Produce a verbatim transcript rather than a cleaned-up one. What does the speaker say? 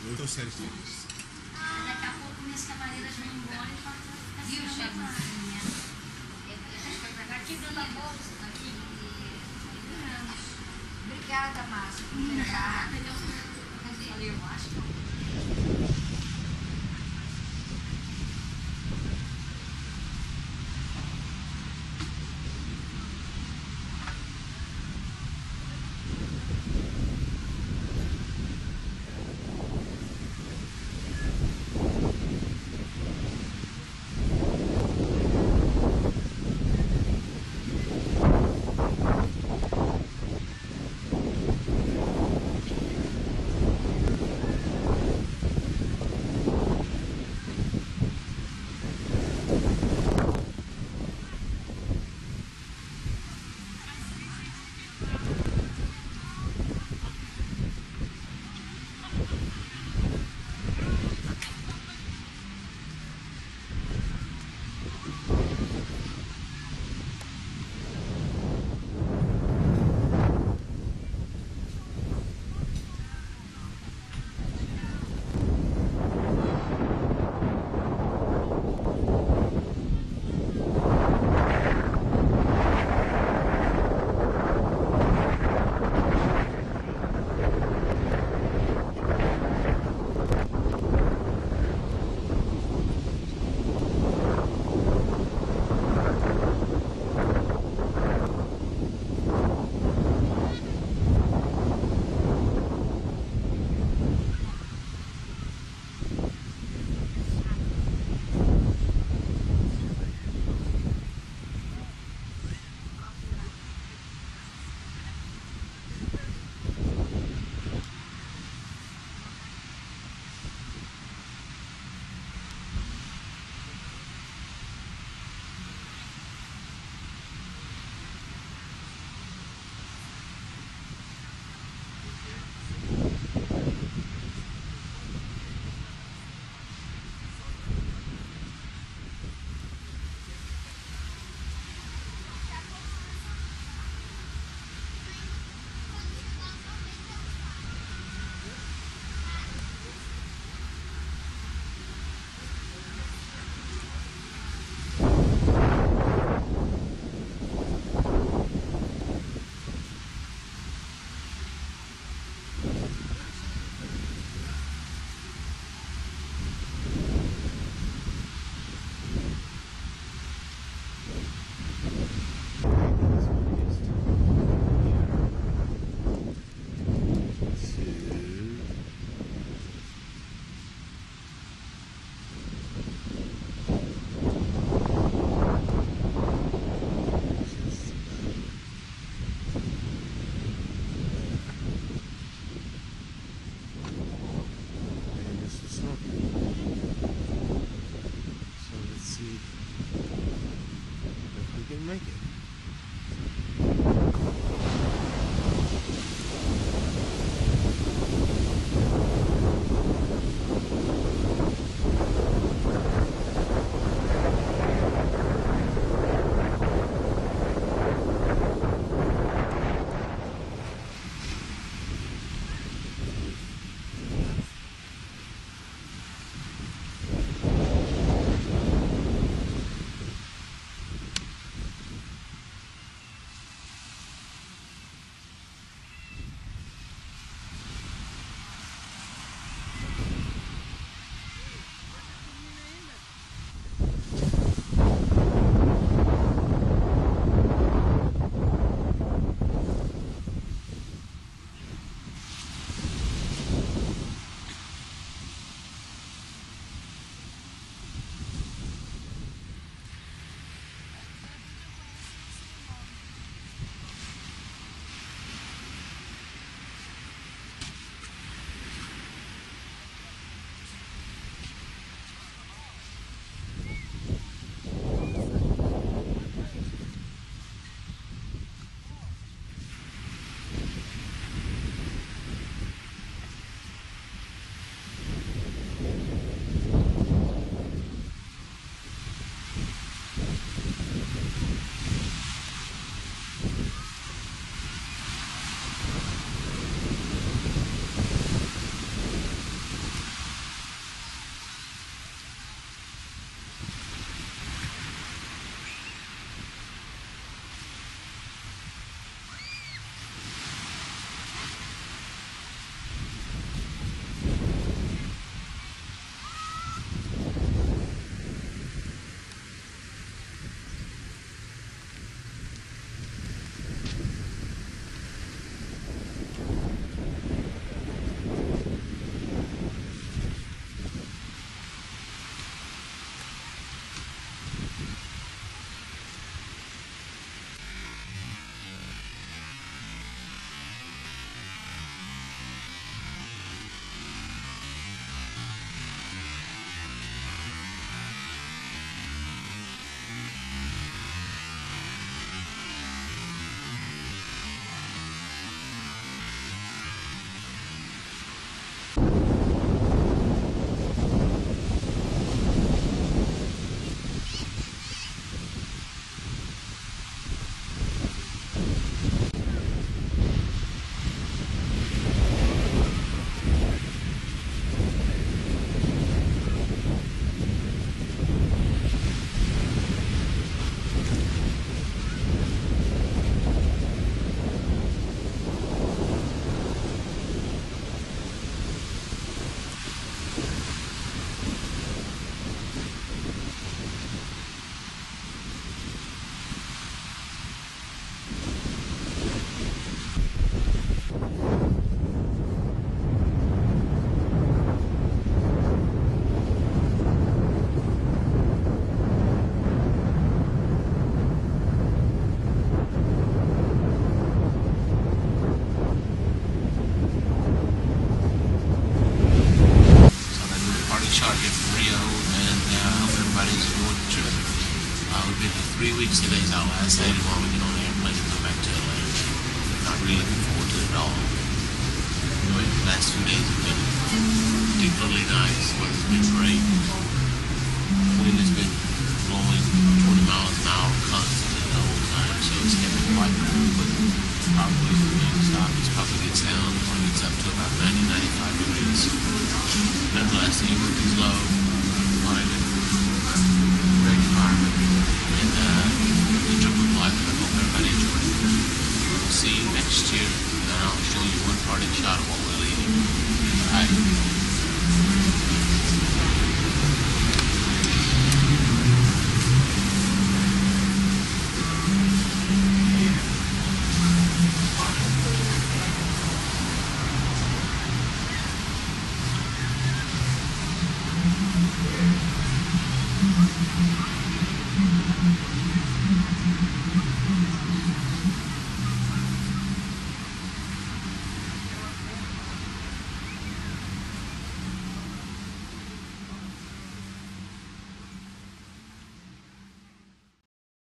Eu tô certo. Ah, daqui a pouco minhas camareiras vão embora e vai ficar Viu, chefinha? aqui dentro da bolsa, aqui. Obrigada, Márcia, por ter dado. Eu acho que start here from Rio, and uh, I hope everybody's enjoyed the trip. Uh, we've been here three weeks. Today's our last day before we get on the airplane and come back to L A. Not really looking forward to it at all. Anyway, the last few days have been particularly nice. Weather's been great. Wind has been blowing twenty miles an hour constantly the whole time, so it's getting quite cool, but probably when it stops, it probably gets down or it gets up to about ninety, ninety-five degrees. Nonetheless, the humidity is low, climate, great environment, and uh, the trip was life. I hope everybody enjoyed it. We'll see you next year, and I'll show you one parting shot of what we're leaving. Bye.